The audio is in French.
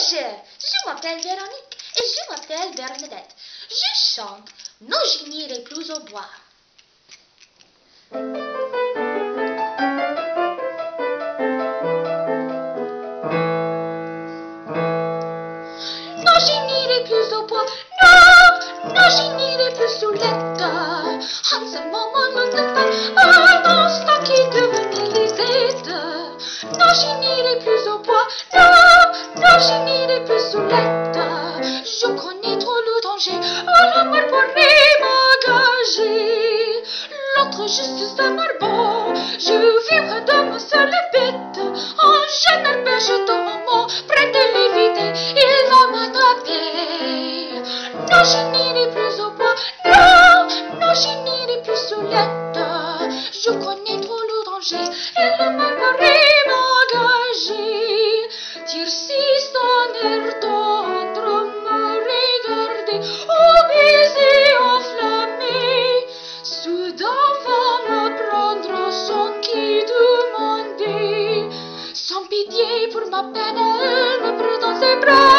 Je m'appelle Véronique et je m'appelle Bernadette. Je chante Non, je n'irai plus au bois. Non, je n'irai plus au bois. Non, non, je n'irai plus sous l'aide. En ce moment, nous ne pas dans ce qui devenait les aides. Non, je n'irai plus au bois. Non, non, je n'irai plus sous l'aide. Je connais trop le danger. Oh, l'amour pourrait m'engager. L'autre juste un arbre. Je vivrai de ma seule bête. Un jeune arpège de moment près de l'éviter. Il va m'attraper. Non, je n'irai plus au bois. Non, non, je n'irai plus sous l'aide. Je connais trop le danger. Et l'amour pourrait m'engager. Tirci son air tendre me regarder. Au baiser enflammé. Soudain va me prendre son qui demandait. Sans pitié pour ma peine, elle me prend dans ses bras.